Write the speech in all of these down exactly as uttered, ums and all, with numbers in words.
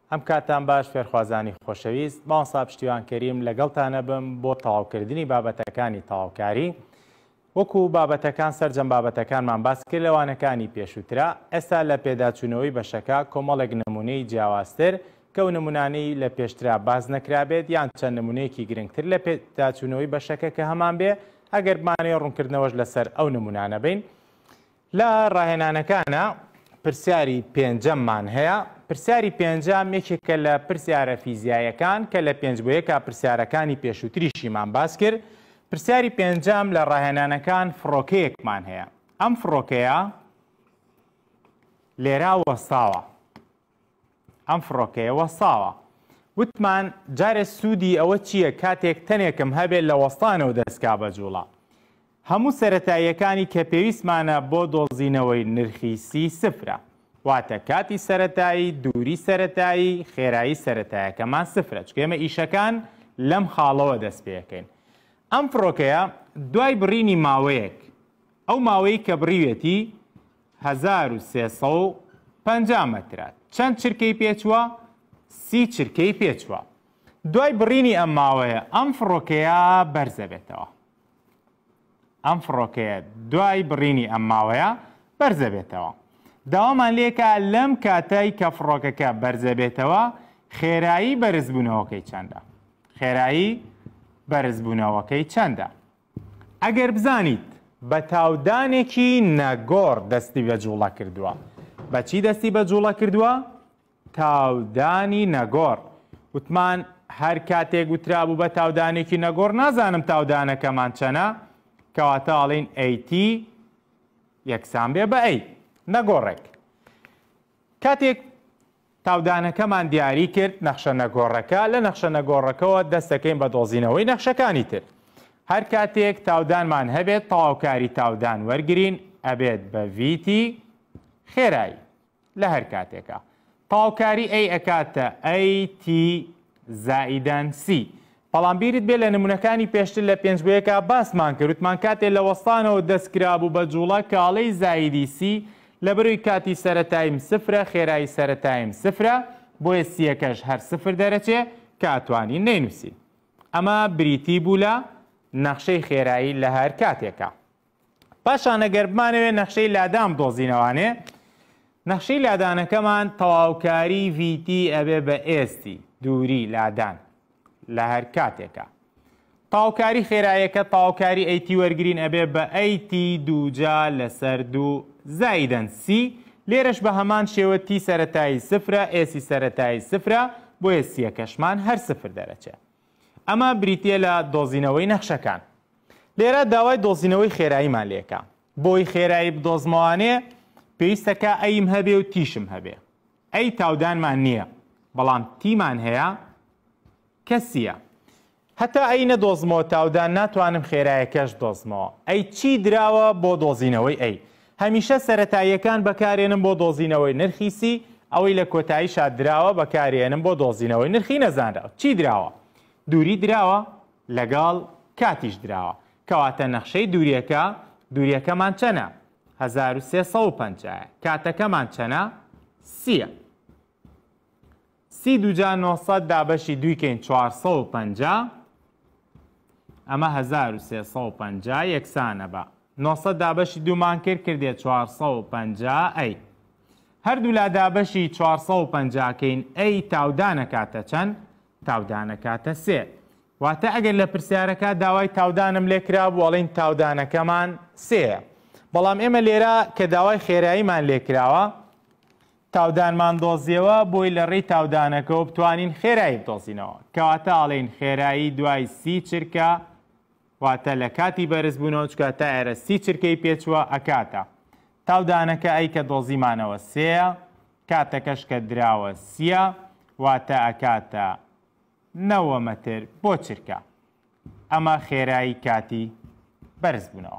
ئەم کاتان باش فێرخوازانی خۆشەویست مامۆستا پشتیوانکەریم لەگەڵتانە بم بۆ تەواوکردنی بابەتەکانی تەواوکاری وەکو بابەتەکان سەرجەم بابەتەکانمان باس کرد لەوانەکانی پێشووترا ئێستا لە پێداچوونەوەی بەشەکە کۆمەڵێک نمونەی جیاوازتر کە و نمونانەی لە پێشترا باز نەکرابێت یان چەند نمونەیەکی گرنگتر لە پێداچوونەوەی بەشەکە کە هەمان بێ ئەگەر بمانەوێت ڕوونکردنەوەش لەسەر ئەو نمونانە بین. لە ڕاهێنانەکانە پرسیاری پێنجەممان هەیە. پرسیاری پێنجەم یەکێکە لە پرسیارە فیزیایەکان کە لە پێنج بۆ یەکە پرسیارەکانی پێشووتریشیمان باس کرد. پرسیاری پێنجەم لە ڕاهێنانەکان فڕۆکەیەکمان هەیە. ئەم فڕۆکەیە لێرا وەستاوە. ئەم فڕۆکەیە وەستاوە. وتمان جارێ سوودی ئەوە چییە کاتێک تەنێکم هەبێت لە وەستانەوە دەستکا بە جوڵە. هەموو سەرەتاییەکانی کە پێویستمانە بۆ دۆزینەوەی نرخی سی سفرە. واتە کاتی سەرەتایی، دووری سەرەتایی، خێرایی سەرەتاییەکەمان سفرە. چکە ئێمە ئیشەکان لەم خاڵەوە دەست پێەکەین. ئەم فڕۆکەیە دوای بڕینی ماوەیەک، ئەو ماوەی کە بڕیوێتی هەزار و سێسەد و پەنجا مەترە. چەند چرکەی پێچووە؟ سی چرکەی پێچووە. دوای بڕینی ئەم ماوەیە ئەم فڕۆکەیە بەرزە بێتەوە. ئەم فڕۆکەیە دوای بڕینی ئەم ماوەیە بەرزە بێتەوە. داوامان لێکە لەم کاتای کە فڕۆکەکە بەرزە بێتەوە خێرایی بەرزبوونەوەکەی چەندە؟ خێرایی بەرزبوونەوەکەی چەندە؟ ئەگەر بزانیت بە تاودانێکی نەگۆڕ دەستی بە جوڵە کردووە. بە چی دەستی بە جوڵە کردووە؟ تاودانی نەگۆڕ. وتمان هەر کاتێک وترا بوو بە تاودانێکی نەگۆڕ نازانم تاودانەکەمان چەنە کەواتە ئاڵین ئەیتی یەکسان بێ بە ئەی نەگۆڕێک. کاتێک تاودانەکەمان دیاری کرد نەخشە نەگۆڕەکە لە نەخشە نەگۆڕەکەەوە دەستەکەین بە دۆزینەوەی نەخشەکانی تر. هەر کاتێک تاودانمان هەبێت تەواوکاری تاودان وەرگرین ئەبێت بە ڤیتی خێرایی لە هەر کاتێکە. تەواوکاری ئەی ئەکاتە ئەیتی زائیدەن سی. بەڵام بیرت بێ لە نمونونەکانی پێشتر لە پێنج بۆ یەکە باسمان کردوتمان کاتێک لە وەستانەوە دەستکرابوو بە جوڵە کاڵەی زایدی سی لە بەروی کاتی سەرەتایم سفرە خێرایی سەرەتایم سفرە بۆیە سیەکەش هەر سفر دەرەچێ کە ئەتوانین نەینووسین. ئەمە بریتی بوو لە نەخشەی خێرایی لە هەر کاتێکە. پاشان ئەگەر بمانەوێت نەخشەی لادام دۆزینەوانێ نەخشەی لادانەکەمان تەواوکاری ڤیتی ئەبێ بە ئێستی دووری لادان لە هەر کاتێکە. تەواوکاری خێراییەکە تەواوکاری ئەیتی وەرگرین ئەبێ بە ئەیتی دووجا لەسەر دوو زایدەن سی. لێرەش بە هەمان شێوە تی سەرەتایی سفرە ئێسی سەرەتایی سفرە بۆیە سیەکەشمان هەر سفر دەرەچێت. ئەمە بریتە لە دۆزینەوەی نەخشەکان. لێرە داوای دۆزینەوەی خێراییمان لێکە. بۆی خێرایی بدۆزمەوانێ پێویستەکە ئەیم هەبێ و تیشم هەبێ. ئەی تاودانمان نییە بەڵام تیمان هەیە کەسیە. هەتا ئەی نەدۆزمەوە تاودان ناتوانم خێرایەکەش دۆزمەوە. ئەی چی دراوە بۆ دۆزینەوەی ئەی؟ هەمیشە سەرەتاییەکان بەکارێنم بۆ دۆزینەوەی نرخی سی ئەوەی لە کۆتاییشا دراوە بەکارێنم بۆ دۆزینەوەی نرخی نەزانراوە. چی دراوە؟ دووری دراوە لەگەڵ کاتیش دراوە. کەواتە نەخشەی دووریەکە دووریەکەمان چەنە؟ هەزار و سێسەد و پەنجا. کاتەکەمان چەنە؟ سیە. سی دووجا نۆسەد دابەشی دوویکەین چوارسەد و پەنجا. ئەمە هەزار و سێسەد و پەنجا یەکسانە بە نۆسەد دابەشی دوومان کرد کردێت چوارسەد و پەنجا ئەی. هەردوو لا دابەشی چوارسەد و پەنجاکەین ئەی تاودانە کاتە چەند؟ تاودانە کاتە سێ. واتە ئەگەر لە پرسیارەکە داوای تاودانم لێکرا بوو ئەڵێن تاودانەکەمان سێیە. بەڵام ئێمە لێرە کە داوای خێراییمان لێکراوە تاودانمان دۆزیەوە بۆی لە ڕێی تاودانەکەەوە بتوانین خێرایی بدۆزینەوە. کەواتە ئاڵێن خێرایی دوای سی چرکە واتە لە کاتی بەرزبوونەوە چکە تا ئێرە سی چرکەی پێچووە ئەکاتە. تاودانەکە ئەی کە دۆزیمانەوە سێە کاتەکەش کە دراوە سیە واتە ئەکاتە نەوە مەتر بۆ چرکە. ئەمە خێرایی کاتی بەرزبوونەوە.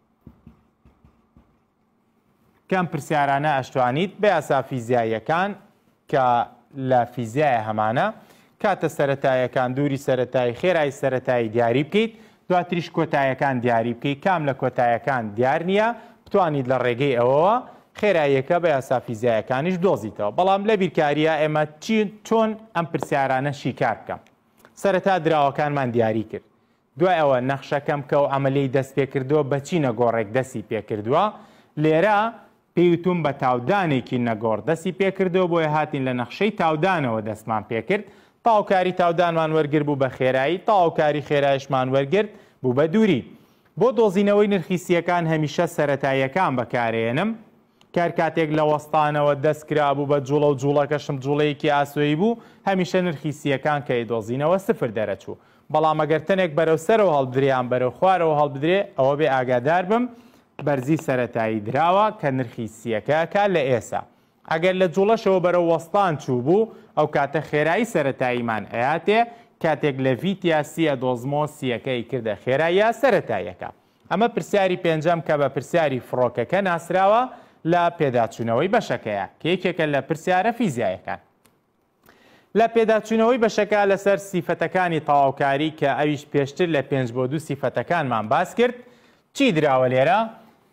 کەم پرسیارانە ئەشتوانیت بە یاسا فیزیاییەکان کە لە فیزیایە هەمانە کاتە سەرەتاییەکان دووری سەرەتایی خێرایی سەرەتایی دیاری بکەیت دواتریش کۆتاییەکان دیاری بکەیت کام لە کۆتاییەکان دیار نییە بتوانیت لە ڕێگەی ئەوەوە خێراییەکە بە یاسا فیزیایەکانیش دۆزیتەوە. بەڵام لە بیرکاریە ئێمە چۆن ئەم پرسیارانە شیکار بکەم. سەرەتا دراوەکانمان دیاری کرد. دوای ئەوە نەخشەکەم کە و ئەمەلەی دەست پێکردووە بەچی نەگۆڕێک دەستی پێکردووە. لێرە پێوتون بە تاودانێکی نەگۆڕ دەستی پێکردەوە بۆیە هاتین لە نەخشەی تاودانەوە دەستمان پێکرد. تاوکاری تاودانمان وەرگر بوو بە خێرایی، تاوکاری خێرایشمان وەرگرت بوو بە دووری. بۆ دۆزینەوەی نرخیسیەکان هەمیشە سەرەتاییەکان بەکارێنم. کار کاتێک لە وەستانەوە دەستکرا بوو بە جوڵە و جوڵەکەشم جوڵەیەکی ئاسۆیی بوو، هەمیشە نرخیسیەکان کە دۆزینەوە سفر دەرەچوو. بەڵام ئەگەر تەنێک بەرەو سەرەوە هەڵبدریان بەرەو خوارەوە هەڵبدرێ ئەوە بێ ئاگادار بم بەرزی سەرەتایی دراوە کە نرخیسیەکە لە ئێسا. ئەگەر لە جوڵەشەوە بەرەو وەستان چوو بوو ئەو کاتە خێرایی سەرەتاییمان ئەیاتێ کاتێک لە ڤیتیاسیە دۆزمۆسیەکەی کردە خێراییە سەرەتاییەکە. ئەمە پرسیاری پێنجەم کە بە پرسیاری فڕۆکەکە ناسراوە لە پێداچوونەوەی بەشەکەیە کە یەکێکە لە پرسیارە فیزیایەکان. لە پێداچوونەوەی بەشەکە لەسەر سیفەتەکانی تەواوکاری کە ئەویش پێشتر لە پێنج بۆ دوو سیفەتەکانمان باس کرد، چی دراوە لێرە؟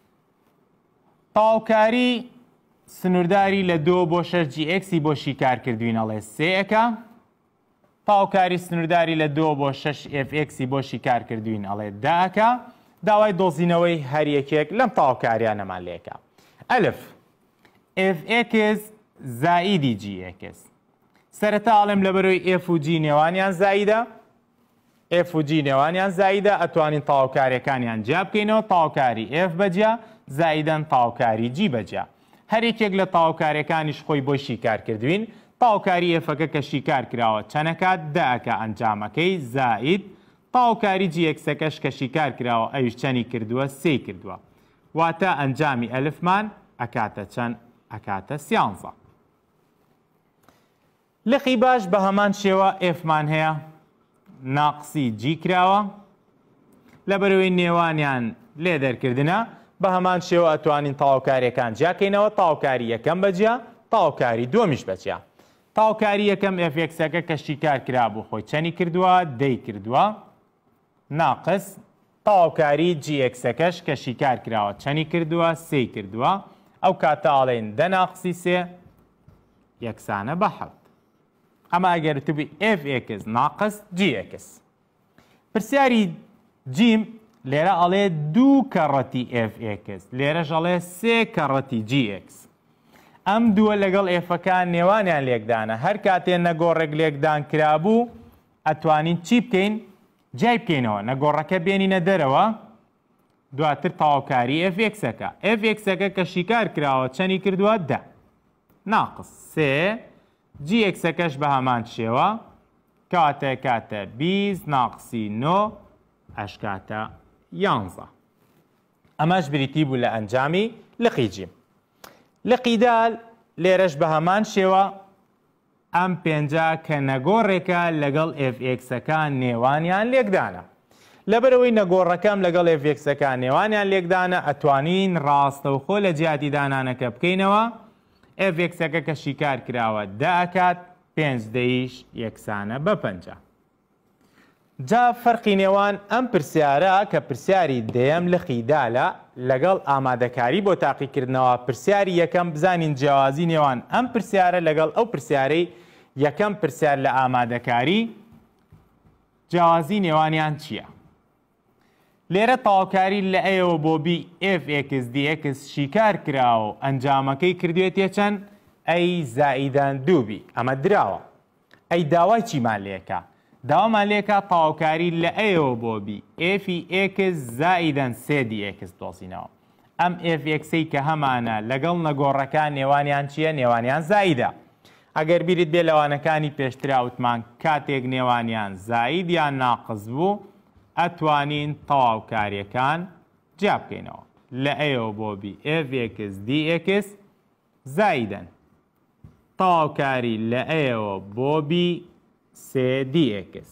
تەواوکاری سنوورداری لە دۆ بۆ شەش جی ئێکسی بۆ شیکار کردوین ئەڵێ سێەکە، تەواوکاری سنوورداری لە دۆ بۆ شەش ئێف ئێکسی بۆ شیکار کردوین ئەڵێ داکە. داوای دۆزینەوەی هەریەکێک لەم تەواوکاریانەمان لێکە. ئەلف ئێف ئێکس زائیدی جی ئێکس. سەرەتا ئاڵێم لەبەرەوەی ئێف و جی نێوانیان زاییدە، ئێف و جی نێوانیان زاییدە، ئەتوانین تەواوکاریەکانیان جیا بکەینەوە. تەواوکاری ئێف بەجیا زاییدەن تەواوکاری جی بەجیا. هەرێکێک لە تەواوکاریەکانیش خۆی بۆ شیکار کردوین. تەواوکاری ئێفەکە کە شیکار کراوە چەندەکات دەکە ئەنجامەکەی زائید. تەواوکاری جی ئێکسەکەش کە شیکار کراوە ئەویش چەندی کردووە سێ کردووە. واتە ئەنجامی ئەلفمان ئەکاتە چەند؟ ئەکاتە سیانزە. لەخی باش بە هەمان شێوە ئێفمان هەیە ناقسی جی کراوە لەبەرەوەی نێوانیان لێ دەرکردنە. بە هەمان شێوە ئەتوانین تەواوکاریەکان جیاکەینەوە. تەواوکاری یەکەم بەجیا، تەواوکاری دووەمیش بەجیا. تەواوکاری یەکەم ئێف ئێکسەکە کە شیکار کرابوو خۆی چەندی کردووە؟ دەی کردووە ناقس. تەواوکاری جی ئێکسەکەش کە شیکار کراوە چەندی کردووە؟ سێ کردووە. ئەو کاتە ئاڵێن دە ناقسی سێ یەکسانە بە حەوت. ئەمە ئەگەر تبی ئێف ئێکس ناقس جی ئێکس. پرسیاری جیم لێرە ئەڵێ دوو کەڕەتی ئێف ئێکس، لێرەش ئەڵێ سێ کەڕەتی جی ئێکس. ئەم دووە لەگەڵ ئێفەکان نێوانیان لێکدانە. هەر کاتێ نەگۆڕێک لێکدان کرابوو ئەتوانین چی بکەین؟ جای بکەینەوە، نەگۆڕەکە بێنینە دەرەوە. دواتر تەواوکاری ئێف ئێکسەکە. ئێف ئێکسەکە کە شیکار کراوە چەندی کردووە؟ دە ناقس سێ. جی ئێکسەکەش بە هەمان شێوە کاتە کاتە بیست ناقسی نۆ ئەشکاتە یانزە. ئەمەش بریتی بوو لە ئەنجامی لقی جیم. لقی دال لێرەش بە هەمان شێوە ئەم پێنجە کە نەگۆڕێکە لەگەڵ ئێف ئێکسەکان نێوانیان لێکدانە. لەبەرەوەی نەگۆڕەکەم لەگەڵ ئێف ئێکسەکان نێوانیان لێکدانە ئەتوانین ڕاستەوخۆ لە جیاتی دانانەکە بکەینەوە. ئێف ئێکسەکە کە شیکار کراوە دەکات پێنج دەیش یەکسانە بە پەنجە. جا فەرقی نێوان ئەم پرسیارە کە پرسیاری دەیەم لقیدالە لەگەڵ ئامادەکاری بۆ تاقیکردنەوە پرسیاری یەکەم بزانین جیاوازی نێوان ئەم پرسیارە لەگەڵ ئەو پرسیارەی یەکەم پرسیار لە ئامادەکاری جیاوازی نێوانیان چییە؟ لێرە تەواوکاری لە ئەیەوە بۆ بی ئێف ئێکس دی ئێکس شیکار کراوە ئەنجامەکەی کردوێتە چەند؟ ئەی زائیدان دوو بی. ئەمە دراوە. ئەی داوای چیمان لێکە؟ داوامان لێکە تەواوکاری لە ئەیەوە بۆ بی ئێفی ئێکس زائیدان سێ دی ئێکس دۆزینەوە. ئەم ئێف ئێکسەی کە هەمانە لەگەڵ نەگۆڕەکان نێوانیان چییە؟ نێوانیان زائیدە. ئەگەر بیرت بێ لەوانەکانی پێشترا وتمان کاتێک نێوانیان زائید یان ناقس بوو ئەتوانین تەواوکاریەکان جیا بکەینەوە. لە ئەیەوە بۆ بی ئێف ئێکس دی ئێکس زائیدەن تەواوکاری لە ئەیەوە بۆ بی سێ دی ئێکس.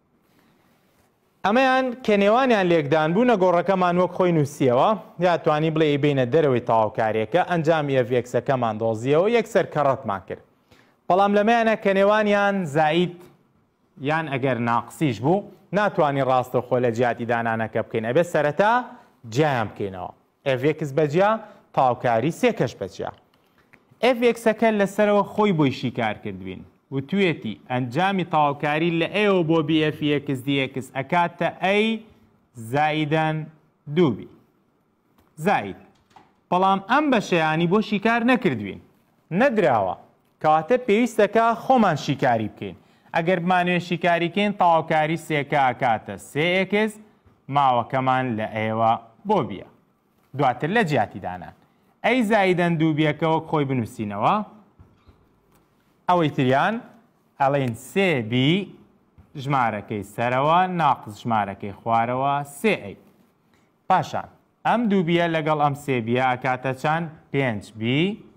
ئەمەیان کە نێوانیان لێکدان بوو نەگۆڕەکەمان وەک خۆی نووسیەوە یاتوانی بڵێ بینە دەرەوەی تەواوکاریەکە ئەنجامی ئێف ئێکسەکەمان دۆزیەوە یەکسەر کەڕەتمان کرد. بەڵام لەمەیانە کە نێوانیان زائید یان ئەگەر ناقسیش بوو ناتوانین ڕاستەوخۆ لە جیاتی دانانەکە بکەین. ئەبێت سەرەتا جیایان بکەینەوە. ئێف ئێکس بەجیا تاوکاری سێ کەش بەچە ئف ئێکسەکە لەسەرەوە خۆی بۆی شیکار کردوین و توێتی ئەنجامی تاوکاری لە ئێوە بۆ بی ئەف ئێکس دی ئێکس ئەکاتە ئەی زائیدەن دووبی زائید بەڵام ئەم بەشەیانی بۆ شیکار نەکردوین نەدراوە کەواتە پێویستەکە خۆمان شیکاری بکەین ئەگەر بمانوێ شیکاریکەین تاوکاری سێکە ئەکاتە سێ ئێکس ماوەکەمان لە ئێوە بۆ بیە دواتر لە جیاتی دانان ئەی زائیدەن دووبیەکەوە خۆی بنووسینەوە ئەوەی تریان ئەڵێن سێ بی ژمارەکەی سەرەوە ناقز ژمارەکەی خوارەوە سێ ئەی پاشان ئەم دووبیە لەگەڵ ئەم سێ بیە ئەکاتە چەند پێنج بی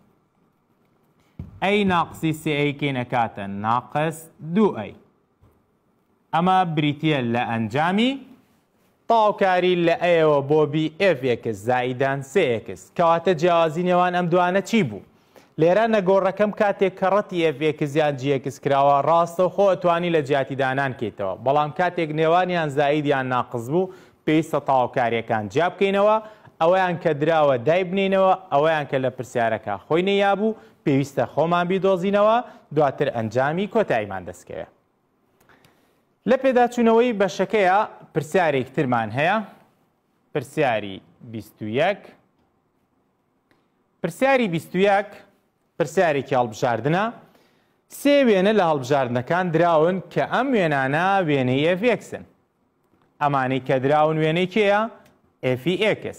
ئەی ناقسی سێ ئەیکەین ئەکاتە ناقس دوو ئەی ئەمە بریتیە لە ئەنجامی تاوکاری لە ئێوە بۆ بی ئف ئێکس زائیدان سێ ئێکس کەواتە جیاوازی نێوان ئەم دوانە چی بوو لێرە نەگۆڕەکەم کاتێک کە ڕەتی ئف ئێکس یان جی ئێکس کراوە ڕاستە خۆ ئەتوانی لە جیاتی دانان کەیتەوە بەڵام کاتێک نێوانیان زائید یان ناقز بوو پێویستە تاوکاریەکان جیا بکەینەوە ئەوەیان کە دراوە دای بنینەوە ئەوەیان کە لە پرسیارەکە خۆی نەیابوو پێویستە خۆمان بیدۆزینەوە دواتر ئەنجامی کۆتاییمان دەستکەوێت لە پێداچوونەوەی بەشەکەیە پرسیارێک ترمان هەیە پرسیاری بیست و یەک پرسیاری بیست و یەک پرسیارێکی هەڵبژاردنە سێ وێنە لە هەڵبژاردنەکان دراون کە ئەم وێنانە وێنەی ئف ئێکسن ئەمانەی کە دراون وێنەی کێیە ئێفی ئێکس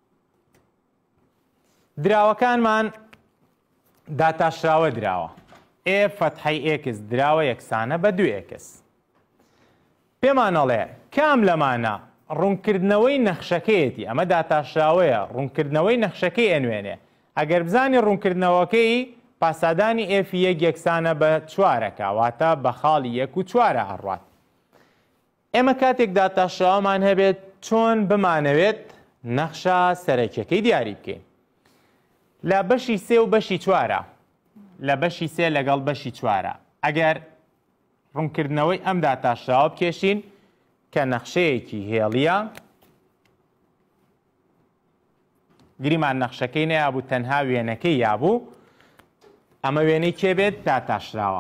دراوەکانمان داتاشراوە دراوە ئێ فەتحەی ئێکس دراوە یەکسانە بە دوو ئێکس پێمانەڵێ کام لەمانە ڕوونکردنەوەی نەخشەکەیەتی ئەمە داتاشراوەیە ڕوونکردنەوەی نەخشەکەی ئەنوێنێ ئەگەر بزانێ ڕوونکردنەوەکەی پاسادانی ئێفی یەک یەکسانە بە چوارەکە واتە بە خاڵی یەک و چوارە ئەڕوات ئێمە کاتێک داتاشراوەمان هەبێت چۆن بمانەوێت نەخشە سەرەکیەکەی دیاری بکەین لە بەشی سێ و بەشی چوارە لە بەشی سێ لەگەڵ بەشی چوارە ئەگەر ڕوونکردنەوەی ئەم داتاشراوە بکێشین کە نەخشەیەکی هێڵیە گریمان نەخشەکەی نەیابوو تەنها وێنەکەی یابوو ئەمە وێنەی کێبێت داتاشراوە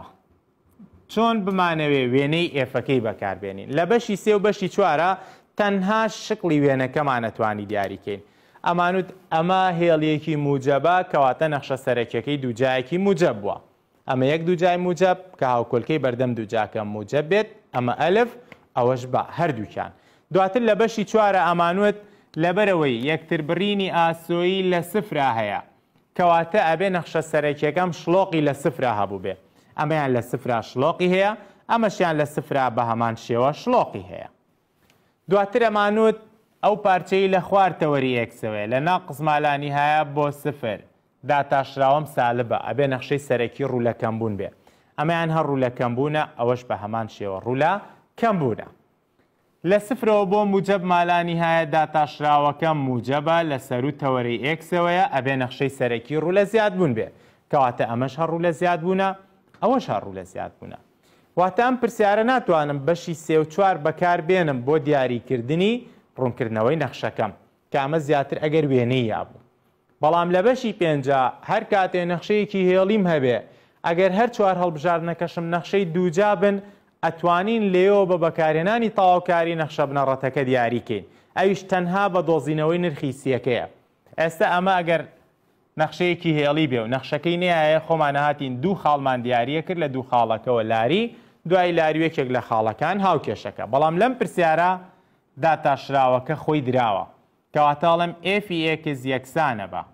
چۆن بمانەوێ وێنەی ئێفەکەی بەکاربێنین لە بەشی سێ و بەشی چوارە تەنها شکلی وێنەکەمان نەتوانی دیاریکەین ئەمانوت ئەمە هێڵیەکی موجەبە کەواتە نەخشە سەرەکیەکەی دووجایەکی موجەب بووە ئەمە یەک دووجای موجەب کە هاوکۆلکەی بەردەم دووجاکە موجەب بێت ئەمە ئەلف ئەوەش بە هەردووکیان دواتر لە بەشی چوارە ئەمانوت لەبەرەوەی یەکتر بڕینی ئاسۆیی لە سفرا هەیە کەواتە ئەبێ نەخشە سەرەکیەکەم شڵۆقی لە سفرا هەبوو بێ ئەمەیان لە سفرا شڵۆقی هەیە ئەمەشیان لە سفرا بە هەمان شێوە شڵۆقی هەیە دواتر ئەمانوت ئەو پارچەی لە خواردتەوەری ئێکسەوەی لە ناقز مالانی هەیە بۆ سفر داتاشراوەم سالبە ئەبێ نەخشەی سەرەکی ڕوو لە کەمبوون بێ ئەمەیان هەر ڕوو لە کەمبوونە ئەوەش بە هەمان شێوە ڕوو لە کەمبوونە لە سفرەوە بۆ موجەب مالانی هەیە داتاشراوەکە موجەبە لە سەر و تەوەرەی ئێکسەوەیە ئەبێ نەخشەی سەرەکی ڕوو لە زیادبوون بێ کەواتە ئەمەش هەر ڕوو لە زیادبوونە ئەوەش هەر ڕوو لە زیادبوونە واتە ئەم پرسیارە ناتوانم بەشی سێ و چوار بەکاربێنم بۆ دیاریکردنی ڕوونکردنەوەی نەخشەکەم کە ئەمە زیاتر ئەگەر وێنەی یابوو بەڵام لە بەشی پێنجا هەر کاتێ نەخشەیەکی هێڵیم هەبێ ئەگەر هەر چوار هەڵبژاردنەکەشم نەخشەی دووجا بن ئەتوانین لێەوە بە بەکارهێنانی تاواکاری نەخشە بنەڕەتەکە دیاریکەین ئەویش تەنها بە دۆزینەوەی نرخی سیەکەیە ئێستا ئەمە ئەگەر نەخشەیەکی هێڵی بێ و نەخشەکەی نەیە خۆمانە هاتین دوو خاڵمان دیاریە کرد لە دوو خاڵەکەەوە لاری دوای لاریوەکێک لە خاڵەکان هاوکێشەکە بەڵام لەم پرسیارە داتاشراوەکە خۆی دراوە کەواتاڵم ئێفی ئێکس یەکسانە بە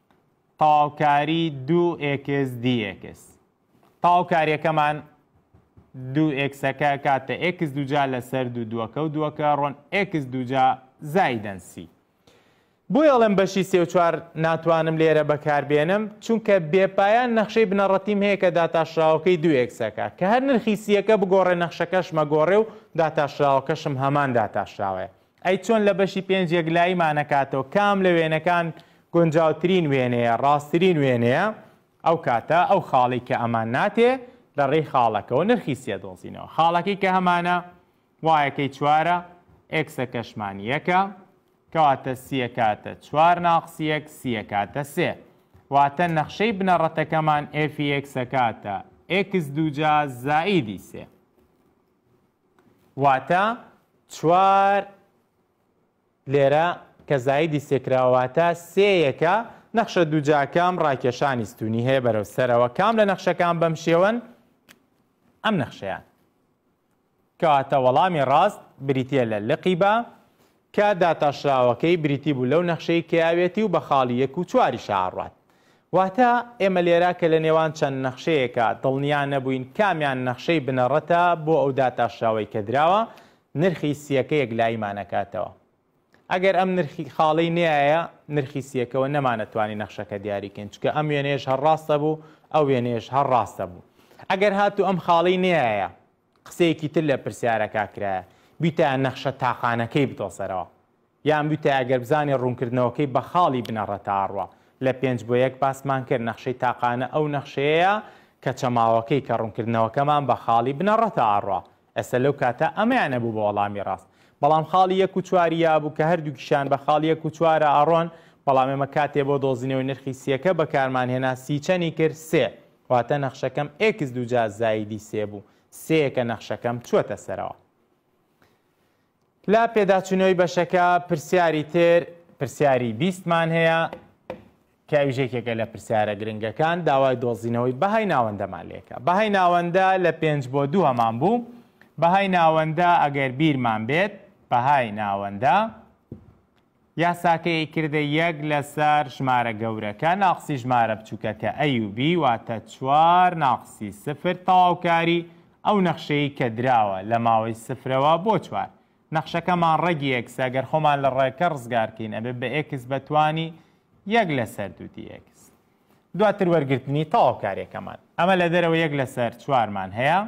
تاواکاری دوو ئێکس دی ئێکس تاواکاریەکەمان دوو ئێکسەکە کاتە ئێکس دووجا لەسەر دوو دووەکە و دووەکە ڕۆن ئێکس دووجا زایدەن سی بۆی ئەڵێم بەشی سێ و چوار ناتوانم لێرە بەکاربێنم چونکە بێپایان نەخشەی بنەڕەتیم هەیە کە داتاشراوەکەی دوو ئێکسەکە کە هەر نرخی سیەکە بگۆڕێ نەخشەکەش مەگۆڕێ و داتاشراوەکەشم هەمان داتاشراوەیە ئەی چۆن لە بەشی پێنج یەکلاییمانەکاتەوە کام لە وێنەکان گونجاوترین وێنەیە ڕاستترین وێنەیە ئەو کاتە ئەو خاڵی کە ئەمان ناتێ لە ڕێی خاڵەکەەوە نرخی سێ دۆزینەوە خاڵەکەی کە هەمانە وایەکەی چوارە ئێکسەکەشمان یەکە کەواتە سیە کاتە چوار ناقسی یەک سیە کاتە سێ واتە نەخشەی بنەڕەتەکەمان ئێفی ئێکسە کاتە ئێکس دووجا زائیدی سێ واتە چوار لێرە کە زایدی سێکراواتە سێیەکە نەخشە دووجاکەم ڕاکێشانی ستونی هەیە بەرەو سەرەوە کام لە نەخشەکان بەم شێوەن ئەم نەخشەیان کەواتە وەڵامی ڕاست بریتە لە لقی بە کە داتاشراوەکەی بریتی بوو لەو نەخشەی کەیاوێتی و بە خاڵی یەک و چواری شاڕات واتە ئێمە لێرە کە لە نێوان چەند نەخشەیەکە دڵنیان نەبووین کامیان نەخشەی بنەڕەتە بۆ ئەو داتاشراوەی کە دراوە نرخی سیەکە یەکلایمانەکاتەوە ئەگەر ئەم نرخی خاڵی نیایە نرخی سیەکەوە نەمانەتوانی نەخشەکە دیاریکەین چکە ئەم وێنێش هەڕاستە بوو ئەو وێنێش هەڕاستە بوو ئەگەر هاتوو ئەم خاڵی نیایە قسەیەکی تر لە پرسیارەکە کرایە بیتە نەخشە تاقانەکەی بتۆسەرەوە یان بیتە ئەگەر بزانێ ڕوونکردنەوەکەی بە خاڵی بنەڕەتە ئاڕوە لە پێنج بۆ یەک باسمان کرد نەخشەی تاقانە ئەو نەخشەیە کە چەماوەکەی کە ڕوونکردنەوەکەمان بە خاڵی بنەڕەتە ئاڕوە ئەسە لەو کاتە ئەمەیانە بوو بە وەڵامی ڕاست بەڵام خاڵی یەک و چواری یابوو کە هەردووکیشان بە خاڵی یەک و چوارە ئاڕۆن بەڵام ئێمە کاتێ بۆ دۆزینەوەی نرخی سیەکە بەکارمان هێنا سیچەنی کرد سێ واتە نەخشەکەم ئێکس دووجا زایدی سێ بوو سێیەکە نەخشەکەم چوەتە سەرەوە لا پێداچوونەوەی بەشەکە پرسیاری تر پرسیاری بیستمان هەیە کە ویژێکێکە لە پرسیارە گرنگەکان داوای دۆزینەوەی بەهای ناوەندەمان لێکە بەهای ناوەندە لە پێنج بۆ دوو هەمان بوو بەهای ناوەندە ئەگەر بیرمان بێت بەهای ناوەندە یاساکەی کردە یەک لەسەر ژمارە گەورەکە ناقسی ژمارە بچووکەکە ئەی و بی واتە چوار ناقسی سفر تەواوکاری ئەو نەخشەی کە دراوە لە ماوەی سفرەوە بۆ چوار نەخشەکەمان ڕێگی ئێکس ئەگەر خۆمان لە ڕێکە ڕزگارکەین ئەبێ بە ئێکس بەتوانی یەک لەسەر دووتی ئێکس دواتر وەرگرتنی تەواوکاریەکەمان ئەمە لە دەرەوە یەک لەسەر چوارمان هەیە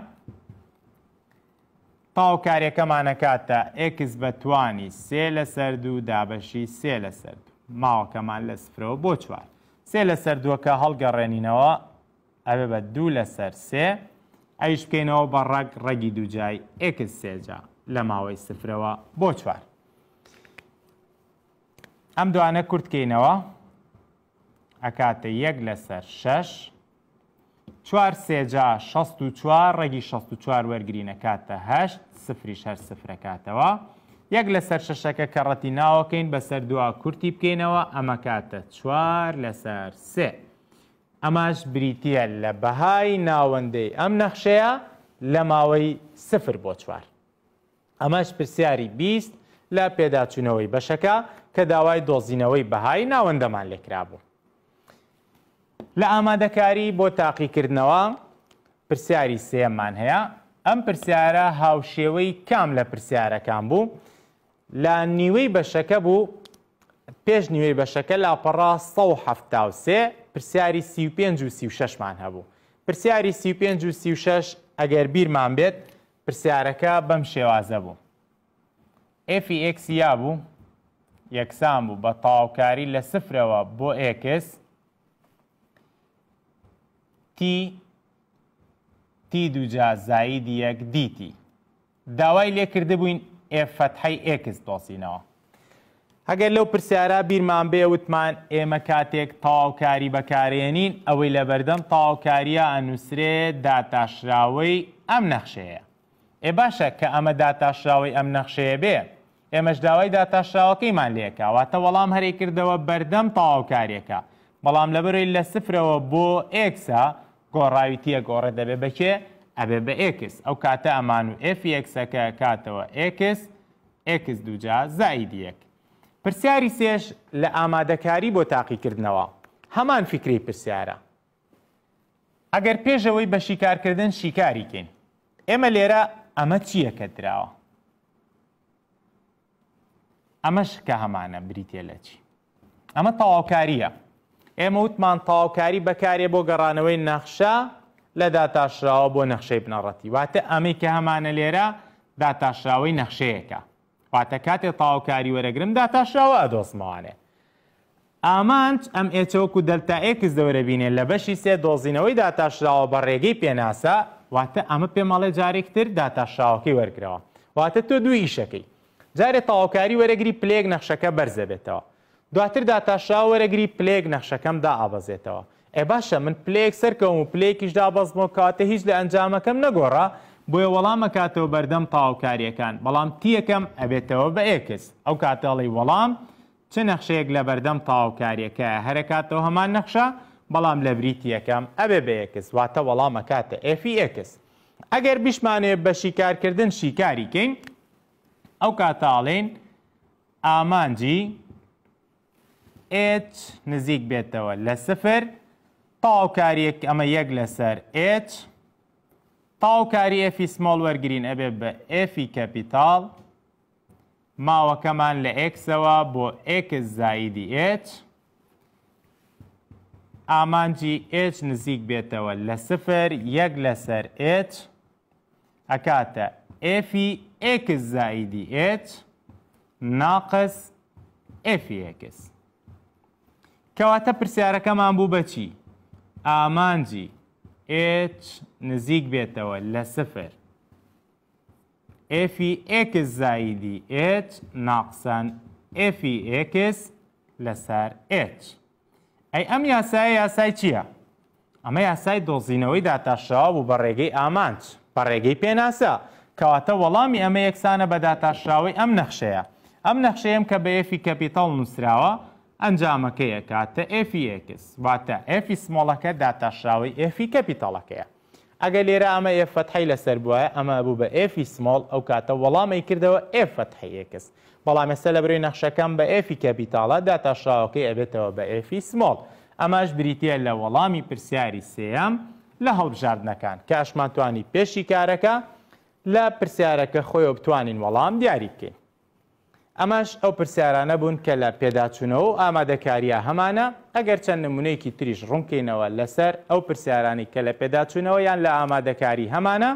تەواوکاریەکەمانەکاتە ئێکس بەتوانی سێ لەسەر دوو دابەشی سێ لەسەر دوو ماوەکەمان لە سفرەوە بۆ چوار سێ لەسەر دووەکە هەڵگەڕێنینەوە ئەبێ بە دوو لەسەر سێ ئەیش بکەینەوە بە ڕەگ ڕەگی دووجای ئێکس سێجا لە ماوەی سفرەوە بۆ چوار ئەم دوانە کورتکەینەوە ئەکاتە یەک لەسەر شەش چوار سێجا شەست و چوار ڕێگی شەست و چوار وەرگرینە کاتە هەشت سفریش هەر سفرەکاتەوە یەک لەسەر شەشەکە کە ڕەتی ناوەکەین بەسەر دووە کورتی بکەینەوە ئەمە کاتە چوار لەسەر سێ ئەماش بریتە لە بەهای ناوەندەی ئەم نەخشەیە لە ماوەی سفر بۆ چوار ئەمەش پرسیاری بیست لە پێداچوونەوەی بەشەکە کە داوای دۆزینەوەی بەهای ناوەندەمان لێکرا بوو لە ئامادەکاری بۆ تاقیکردنەوە پرسیاری سێمان هەیە ئەم پرسیارە هاوشێوەی کام لە پرسیارەکان بوو لە نیوەی بەشەکە بوو پێش نیوەی بەشەکە لاپەڕا سە و هەفتا و سێ پرسیاری سی و پێنج و سی و شەشمان هەبوو پرسیاری سی و پێنج و سی و شەش ئەگەر بیرمان بێت پرسیارەکە بەم شێوازە بوو ئێفی ئێکس یا بوو یەکسان بوو بە تەواوکاری لە سفرەوە بۆ ئێکس تی تی دووجا زایدی یەک دیتی داوای لێ کرده بووین ئێف فەتحەی ئێکس دۆزینەوە ئەگەر لەو پرسیارە بیرمان بێ وتمان ئێمە کاتێک تەواوکاری بەکارێنین ئەوەی لە بەردەم تەواوکاریە ئەنووسرێ داتاشراوەی ئەم نەخشەیە ئێ باشە کە ئەمە داتاشراوەی ئەم نەخشەیە بێ ئێمەش داوای داتاشراوەکەیمان لێکە واتە وەڵام هەرێ کردەوە بەردەم تەواوکاریەکە بەڵام لەبەرەوەی لە سفرەوە بۆ ئێکسە گۆڕاویتیە گۆڕە دەبێ بەکێ ئەبێ بە ئێکس ئەو کاتە ئەمان و ئێفی ئێکسەکە کاتەوە ئێکس ئێکس دووجا زایدی یەک پرسیاری سێش لە ئامادەکاری بۆ تاقیکردنەوە هەمان فکری پرسیارە ئەگەر پێشەوەی بە شیکارکردن شیکاری کەین ئێمە لێرە ئەمە چییە کە دراوە ئەمەش کە هەمانە بریتێ لە چی ئەمە تەواوکاریە ئێمە وتمان تەواوکاری بەکارێ بۆ گەڕانەوەی نەخشە لە داتاشراوە بۆ نەخشەی بنەڕەتی واتە ئەمەی کە هەمانە لێرە داتاشراوەی نەخشەیەکە واتە کاتێ تەواوکاری وەرەگرم داتاشراوە ئەدۆزمەوانێ ئامانج ئەم ئێچەوەکو دەلتا ئێکس دەورە بینێن لە بەشی سێ دۆزینەوەی داتاشراوە بە ڕێگەی پێناسە واتە ئەمە پێمەڵێ جارێکتر داتاشراوەکەی وەرگرەوە واتە تۆ دوو ئیشەکەی جارێ تەواوکاری وەرەگری پلێک نەخشەکە بەرزە بێتەوە، دواتر داتاشا وەرەگری پلێک نەخشەکەم دائابەزێتەوە. ئێ باشە من پلێک سەرکەوم و پلێکیش دابەزمەوە کاتە هیچ لە ئەنجامەکەم نەگۆڕا، بۆیە وەڵامە کاتەوە بەردەم تەواوکاریەکان، بەڵام تیەکەم ئەبێتەوە بە ئێکس. ئەو کاتەڵی وەڵام چ نەخشەیەک لە بەردەم تەواوکاریەکە هەرەکاتەوە هەمان نەخشە، بەڵام لە بریتیەکەم ئەبێ بە ئێکس، واتە وەڵامە کاتە ئێفی ئێکس. ئەگەر بیشمانێ بە شیکارکردن شیکاریکەین، ئەو کاتاڵین ئامانجی H نزیک بێتەوە لە سفر، تەواوکاریەک ئەمە یەک لەسەر H، تەواوکاری ئێفی سمۆڵ وەرگرین ئەبێ بە ئێفی کەپیتاڵ، ماوەکەمان لە ئێکسەوە بۆ ئێکس زایدی H، ئامانجی H نزیک بێتەوە لە سفر یەک لەسەر H، ئەکاتە ئێفی ئێکس زایدی H ناقص ئێفی ئێکس. کەواتە پرسیارەکەمان بوو بەچی؟ ئامانجی H نزیک بێتەوە لە سفر ئێفی ئێکس زایدی H ناقسان ئێفی ئێکس لەسەر H. ئەی ئەم یاسایە یاسای چییە؟ ئەمە یاسای دۆزینەوەی داتاشراوە بوو بە ڕێگەی ئامانج، بە ڕێگەی پێناسە، کەواتە وەڵامی ئەمە یەکسانە بە داتاشراوەی ئەم نەخشەیە. ئەم نەخشەیەم کە بە ئێفی کەپیتاڵ نووسراوە، ئەنجامەکەیە کاتە ئێفی ئێکس، واتە ئێفی سمۆڵەکە داتاشراوەی ئێفی کەپیتاڵەکەیە. ئەگە لێرە ئەمە ئێف فەتحەی لەسەر بووە، ئەمە بوو بە ئێفی سمۆڵ، ئەو کاتە وەڵامی کردەوە ئێف فەتحەی ئێکس، بەڵام ئێستا لە بەرەوەی نەخشەکەم بە ئێفی کەپیتاڵە داتاشراوەکەی ئەبێتەوە بە ئێفی سمۆڵ. ئەمەش بریتە لە وەڵامی پرسیاری سێەم لە هەڵبژاردنەکان کە ئەشمان توانی پێشی کارەکە لە پرسیارەکە خۆیەوە بتوانین وەڵام دیاری بکەین. ئەمەش ئەو پرسیارانە بوون کە لە پێداچوونەوە و ئامادەکاریە هەمانە، ئەگەر چەند نمونەیەکی تریش ڕوونکەینەوە لەسەر ئەو پرسیارانی کە لە پێداچوونەوە یان لە ئامادەکاری هەمانە.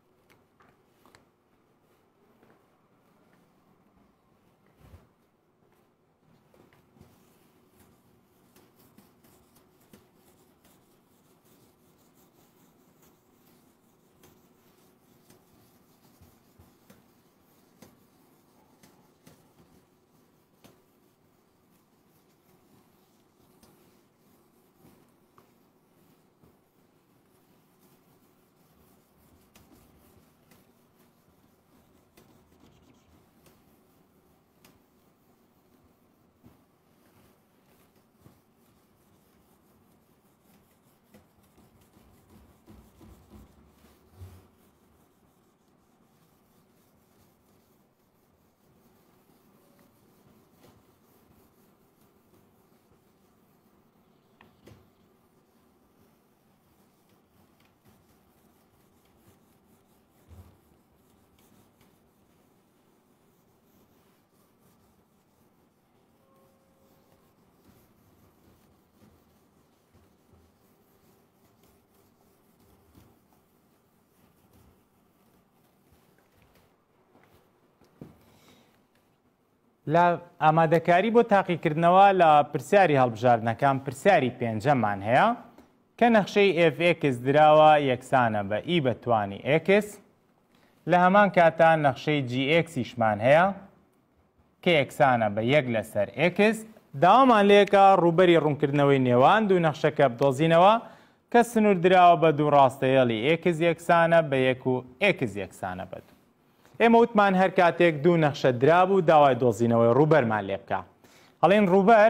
لە ئامادەکاری بۆ تاقیکردنەوە لە پرسیاری هەڵبژاردنەکان پرسیاری پێنجەمان هەیە کە نەخشەی ئێف ئێکس دراوە یەکسانە بە ئی بەتوانی ئێکس، لە هەمان کاتان نەخشەی جی ئێکسیشمان هەیە کە یەکسانە بە یەک لەسەر ئێکس. داوامان لێکە ڕووبەری ڕوونکردنەوەی نێوان دوو نەخشەکە بدۆزینەوە کە سنوور دراوە بە دوو ڕاستەیەڵی ئێکس یەکسانە بە یەک و ئێکس یەکسانە بە دوو. ئێمە وتمان هەر کاتێک دوو نەخشە درابوو داوای دۆزینەوەی ڕووبەرمان لێ بکە. هەڵێن ڕووبەر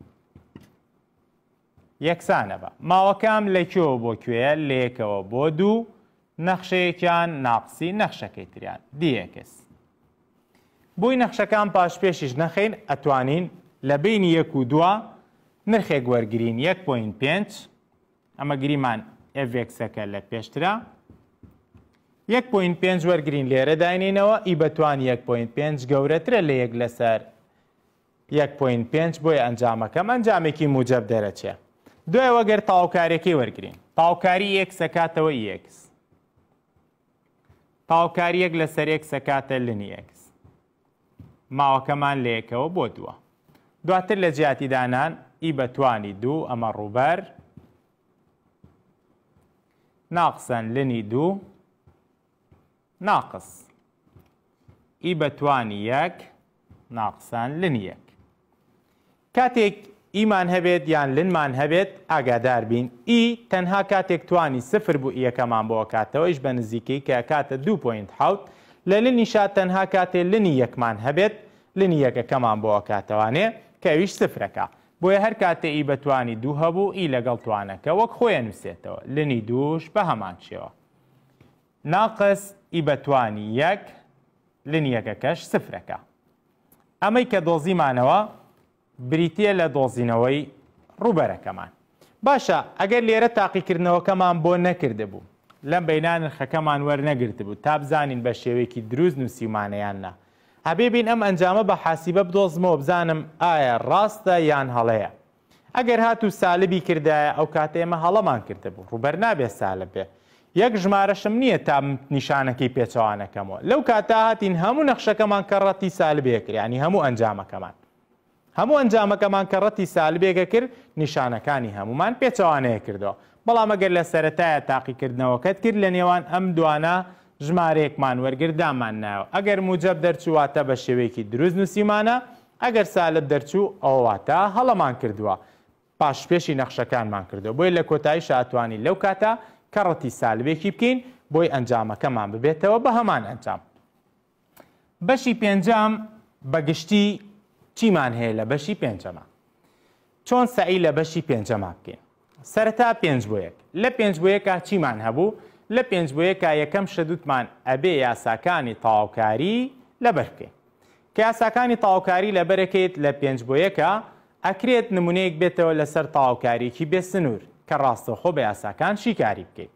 یەکسانە بە ماوەکەم لەکوێوە بۆ کوێیە، لە یەکەوە بۆ دوو، نەخشەیەکیان ناقسی نەخشەکەی تریان دی ئێکس. بۆی نەخشەکان پاش پێشیش نەخین ئەتوانین لە بینی یەک و دووە نرخێک وەرگرین یەک پۆینت پێنج، ئەمە گریمان ئێف ئێکسەکە لە پێشترا، یەک پۆینت پێنج وەرگرین لێرە داینینەوە، ئی بەتوان یەک پۆینت پێنج گەورەترە لە یەک لەسەر یەک پۆینت پێنج، بۆیە ئەنجامەکەم ئەنجامێکی موجب دەرەچێ. دوایەوە گەر تاوکارێکی وەرگرین، تاوکاری ئێکس ئەکاتەوە ئی ئێکس، تاوکاری یەک لەسەر ئێکس ئەکاتە لنی ئێکس، ماوەکەمان لە یەکەوە بۆ دووە. دواتر لە جیاتی دانان ئی بەتوانی دوو، ئەمە ڕووبەر ناقسەن لنی دوو ناقص ئی بەتوانی یەک ناقسان لن یەک. کاتێک ئیمان هەبێت یان لنمان هەبێت ئاگادار بین ئی تەنها کاتێک توانی سفر بوو یەکەمان بۆ کاتەوەیش بە نزیکەی کە کاتە دوو پۆینت حوت لە لنیشا تەنها کاتێ لنی یەکمان هەبێت لنی یەکەکەمان بۆ کاتەوانێ کەویش سفرەکە. بۆیە هەر کاتێ ئی بەتوانی دوو هەبوو ئی لەگەڵ توانەکە وەک خۆیان نووسێتەوە لنی دووش بە هەمان شێوە. ناقص ئی بەتوانی یەک لنی یەکەکەش سفرەکە. ئەمەی کە دۆزیمانەوە بریتە لە دۆزینەوەی ڕوبەرەکەمان. باشە ئەگەر لێرە تاقیکردنەوەکەمان بۆ نەکرده بوو لەم بەینان نرخەکەمان وەرنەگرت بوو تا بزانین بە شێوەیەکی دروست نووسیمانەیاننا هەبێ بین ئەم ئەنجامە بە حاسیبە بدۆزمەوە بزانم ئایا ڕاستە یان هەڵەیە. ئەگەر هاتوو سالبی کردایە ئەو کاتە ئێمە هەڵەمان کرده بوو ڕوبەر نابێ سالب بێ. یەک ژمارەشم نییە تا نیشانەکەی پێچەوانەکەمەوە لەو کاتا هاتین هەموو نەخشەکەمان کە ڕەتی سالبێکرد ینی هەموو ئەنجامەکەمان هەموو ئەنجامەکەمان کە ڕەتی سالبێکە کرد نیشانەکانی هەمومان پێچەوانەیە کردەوە. بەڵام ئەگەر لە سەرەتایە تاقیکردنەوەکەت کرد لە نێوان ئەم دوانە ژمارەیەکمان وەرگردامان ناوە. ئەگەر موجب دەرچواتە بە شێوەیەکی دروست نووسیمانە ئەگەر سالب دەرچوو ئەوواتە هەڵەمان کردووە پاش پێشی نەخشەکانمان کردەوە. بۆی لە کۆتایی شاتوانی لەو کاتە کە ڕەتی سالبێکی بکەین بۆی ئەنجامەکەمان ببێتەوە بە هەمان ئەنجام. بەشی پێنجام بەگشتی چیمان هەیە لە بەشی پێنجەمە؟ چۆن سعی لە بەشی پێنجەما بکەین؟ سەرەتا پێنج بۆ یەک لە پێنج بۆ یەکە چیمان هەبوو؟ لە پێنج بۆ یەکە یەکەم شەدوتمان ئەبێ یاساکانی تەواوکاری لەبەر بکەین. کە یاساکانی تەواوکاری لەبەرەکەیت لە پێنج بۆ یەکە ئەکرێت نمونەیەک بێتەوە لەسەر تەواوکاریکی بێ سنوور کە ڕاستەخۆ بە یاساکان شیکاری بکەیت.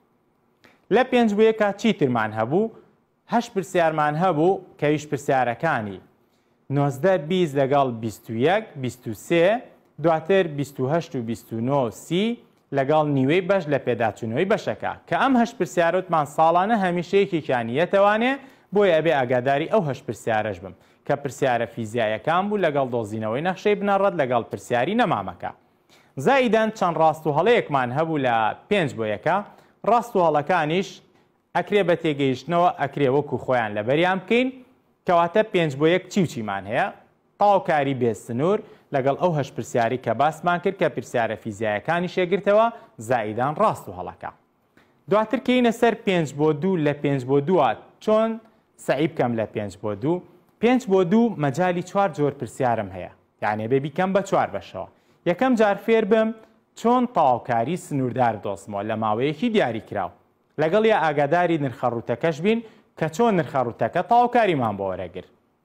لە پێنج بۆ یەکە چیترمان هەبوو؟ هەشت پرسیارمان هەبوو کەویش پرسیارەکانی نۆزدە بیست لەگەڵ بیست و یەک بیست و سێ دواتر بیست و هەشت و بیست و نۆ سی لەگەڵ نیوەی بەش لە پێداچوونەوەی بەشەکە کە ئەم هەشت پرسیارەتمان ساڵانە هەمیشەیەکییانیەتەوانێ بۆی ئەبێ ئاگاداری ئەو هەشت پرسیارەش بم کە پرسیارە فیزیایەکان بوو لەگەڵ دۆزینەوەی نەخشەی بنەڕەت لەگەڵ پرسیاری نەمامەکە. زائیدەن چەند ڕاست و هەڵەیەکمان هەبوو لە پێنج بۆ یەکە ڕاست و هەڵەکانیش ئەکرێ بە تێگەیشتنەوە ئەکرێ وەکو خۆیان لەبەریان بکەین کەواتە پێنج بۆ یەک چی و چیمان هەیە؟ تەواوکاری بێ سنوور لەگەڵ ئەو هەشت پرسیاری کە باسمان کرد کە پرسیارە فیزیایەکانی شێگرتەوە زائیدان ڕاست و هەڵەکە. دواتر کەینە سەر پێنج بۆ دوو لە پێنج بۆ دووە چۆن سعی بکەم لە پێنج بۆ دوو. پێنج بۆ دوو مەجای چوار جۆر پرسیارم هەیە یعنی بێ بیکەم بە چوار بەشەوە. یەکەم جار فێر بم چۆن تەواوکاری سنووردار دۆزمەوە لە ماوەیەکی دیاری کراوە لەگەڵ یا ئاگاداری نرخە ڕوتەکەش بین کە چۆن نرخە ڕوتەکە تەواوکاریمان بۆ وەرەگر.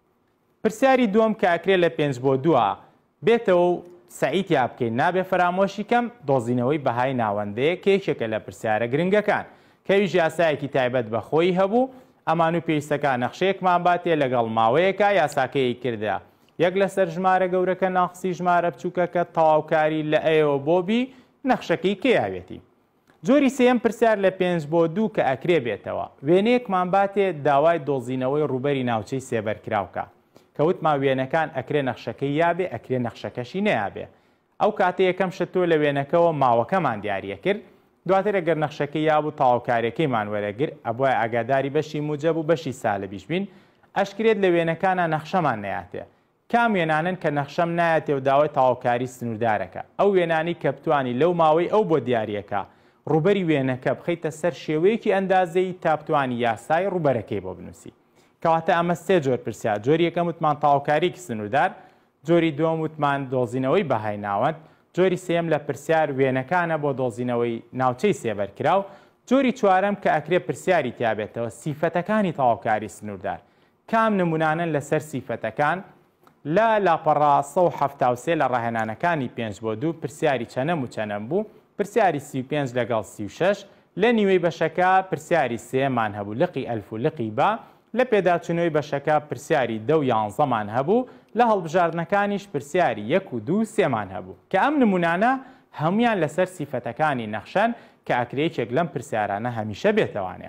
پرسیاری دووەم کە ئەکرێت لە پێنج بۆ دووە بێتەوە و سعیتیا بکەین نابێ فەرامۆشی کەم دۆزینەوەی بەهای ناوەندەیە کێشێکە لە پرسیارە گرنگەکان کەویش یاسایەکی تایبەت بە خۆی هەبوو ئەمان و پێویستەکە نەخشەیەکمان باتێ لەگەڵ ماوەیەکە یاساکەی کردە یەک لەسەر ژمارە گەورەکە ناقسی ژمارە بچووکەکە تەواوکاری لە ئەوە بۆبی نەخشەکەی کێیاوێتی. جۆری سێم پرسیار لە پێنج بۆ دوو کە ئەکرێ بێتەوە وێنەیەکمان باتێ داوای دۆزینەوەی ڕوبەری ناوچەی سێبەرکراوکە کەوتما وێنەکان ئەکرێ نەخشەکەی یابێ ئەکرێ نەخشەکەشی نەیابێ. ئەو کاتە یەکەم شتۆ لە وێنەکەەوە ماوەکەمان دیاریە کرد دواتر ئەگەر نەخشەکەی یابوو تەواوکاریەکەیمان وەرەگر ئەبووە ئاگاداری بەشی موجب و بەشی سالبیش بین ئەشکرێت لە وێنەکانە نەخشەمان نەیاتێ. کام وێنانن کە نەخشەم نایەتێ و داوای تەواوکاری سنووردارەکە ئەو وێنانی کە بتوانی لەو ماوەی ئەو بۆ دیاریەکە ڕوبەری وێنەکە بخەیتە سەر شێوەیەکی ئەندازەی تا بتوانی یاسای ڕوبەرەکەی بۆ بنووسی. کەواتە ئەمە سێ جۆر پرسیار جۆری یەکەم وتمان تەواوکاریکی سنووردار جۆری دووەم وتمان دۆزینەوەی بەهای ناوەند جۆری سێم لە پرسیار وێنەکانە بۆ دۆزینەوەی ناوچەی سێبەرکراو جۆری چوارەم کە ئەکرێ پرسیاری تیابێتەوە سیفەتەکانی تەواوکاری سنووردار کام نمونانن لەسەر سیفەتەکان لە لاپەڕا سە و هەفتا و سێ لە ڕاهێنانەکانی پێنج بۆ دوو پرسیاری چەنەم و چەنەم بوو پرسیاری سی و پێنج لەگەڵ سی و شەش لە نیوەی بەشەکە پرسیاری سێمان هەبوو لقی ئەلف و لقی با لە پێداچوونەوەی بەشەکە پرسیاری دە و یانزەمان هەبوو لە هەڵبژاردنەکانیش پرسیاری یەک و دوو سێمان هەبوو کە ئەم نمونانە هەمویان لەسەر سیفەتەکانی نەخشەن کە ئەکرێکێک لەم پرسیارانە هەمیشە بێتەوانێ.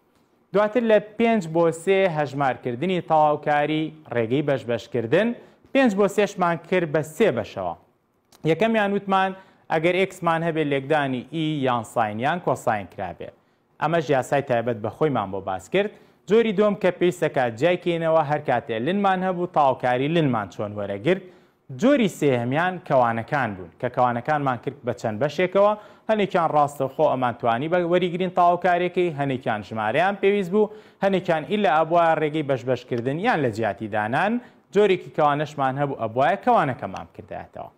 دواتر لە پێنج بۆ سێ هەژمارکردنی تەواوکاری ڕێگەی بەشبەشکردن پێنج بۆ سێشمان کرد بە سێ بەشەوە. یەکەمیان وتمان ئەگەر ئێکسمان هەبێت لێکدانی ئی یان ساین یان کۆساین کرابێ ئەمەش یاسای تایبەت بە خۆیمان بۆ باس کرد جۆری دوم کە پێویستەکە جیایکەینەوە هەر کاتێ لنمان هەبوو تاوکاری لنمان چۆن وەرەگرت. جۆری سێهەمیان کەوانەکان بوون کە کەوانەکانمان کرد بە چەند بەشێکەوە، هەنێکیان ڕاستەوخۆ ئەمان توانی بە وەریگرین تاوکارێکی، هەنێکیان ژمارەیان پێویست بوو، هەنێکیان ئیلا ئەبووە ڕێگەی بەشبەشکردن یان لە جیاتی دانان. جۆرێکی کەوانەشمان هەبوو ئەبووایە کەوانەکەمان کردایەتەوە.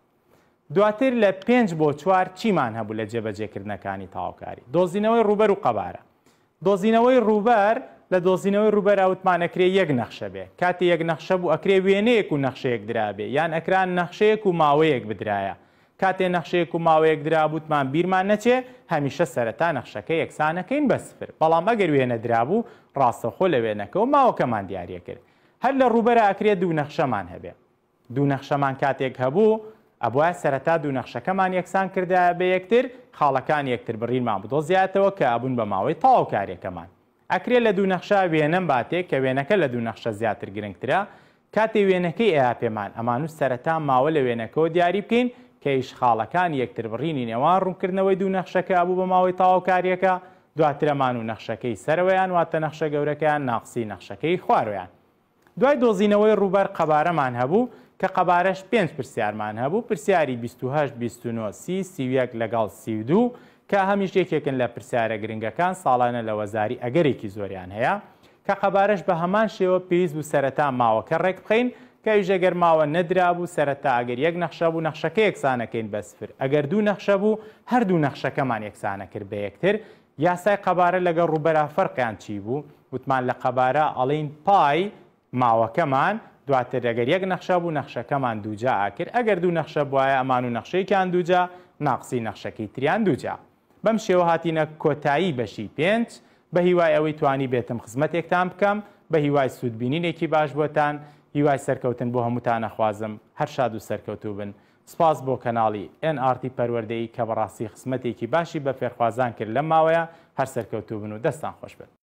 دواتر لە پێنج بۆ چوار چیمان هەبوو لە جێبەجێکردنەکانی تاوکاری؟ دۆزینەوەی ڕوبەر و قەبارە. دۆزینەوەی ڕوبەر لە دۆزینەوەی ڕوبەر ئەوتمان ئەکرێ یەک نەخشە بێ، کاتی یەک نەخشە بوو ئەکرێ وێنەیەک و نەخشەیەک درابێ، یان ئەکران نەخشەیەک و ماوەیەک بدرایە. کاتێ نەخشەیەک و ماوەیەک درابووتمان بیرمان نەچێ، هەمیشە سەرەتا نەخشەکە یەکسانەکەین بە سفر. بەڵام ئەگەر وێنە درابوو ڕاستەخۆ لە وێنەکەەوە ماوەکەمان دیارە کرد. هەر لە ڕوبەرە ئەکرێ دوو نەخشەمان هەبێ. دوو نەخشەمان کاتێک هەبوو ئەبووە سەرەتا دوو نەخشەکەمان یەکسان کردایە بە یەکتر، خاڵەکان یەکتر بڕینمان بدۆزیاتەوە کە ئەبوون بە ماوەی تاواوکاریەکەمان. ئەکرێ لە دوو نەخشە وێنەم باتێک کە وێنەکە لە دوو نەخشە زیاتر گرنگترە، کاتێ وێنەکەی ئەیا پێمان ئەمان و سەرەتا ماوە لە وێنەکەەوە دیاری بکەین کە ئیش خاڵەکان یەکتر بڕینی نێوان ڕوونکردنەوەی دوو نەخشەکە بوو بە ماوەی تاواوکاریەکە، دواترەمان و نەخشەکەی سەرەوەیان واتە نەخشە گەورەکەیان ناقسی نەخشەکەی خوارویان. دوای دۆزینەوەی ڕوبەر قەبارەمان هەبوو کە قەبارەش پێنج پرسیارمان هەبوو، پرسیاری بیست و هەشت، بیست و نۆ، سی، سی و یەک لەگەڵ سی و دوو کە هەمیش یەکێکن لە پرسیارە گرنگەکان ساڵانە لە وەزاری ئەگەرێکی زۆریان هەیە کە قەبارەش بە هەمان شێوە پێویست بوو سەرەتا ماوەکە ڕێک بخەین کە ئیژەگەر ماوە نەدرا بوو سەرەتا ئەگەر یەک نەخشە بوو نەخشەکە یەکسانەکەین بە سفر، ئەگەر دوو نەخشە بوو هەردوو نەخشەکەمان یەکسانە کرد بە یەکتر. یاسای قەبارە لەگەڵ ڕوبەرا فەرقیان چی بوو؟ وتمان لە قەبارە ئەڵین پای ماوەکەمان، دواتر ئەگەر یەک نەخشە بوو نەخشەکەمان دووجا ئاکرد، ئەگەر دوو نەخشە بواە ئەمان و نەخشەیەکیان دووجا ناقسی نەخشەکەی تریان دووجا. بەم شێوە هاتینە کۆتایی بەشی پێنج بە هیوای ئەوەی توانی بێتم خزمەتێکتان بکەم، بە هیوای سوودبینینێکی باش بۆتان، هیوای سەرکەوتن بۆ هەمووتان نەخوازم، هەر شاد و سەرکەوتوو بن. سپاس بۆ کەناڵی ئێن ئار تی پەروەردەی کە بەڕاستی خزمەتێکی باشی بە فێرخوازان کرد لەم ماوەیە، هەر سەرکەوتوو بن و دەستان خۆش بن.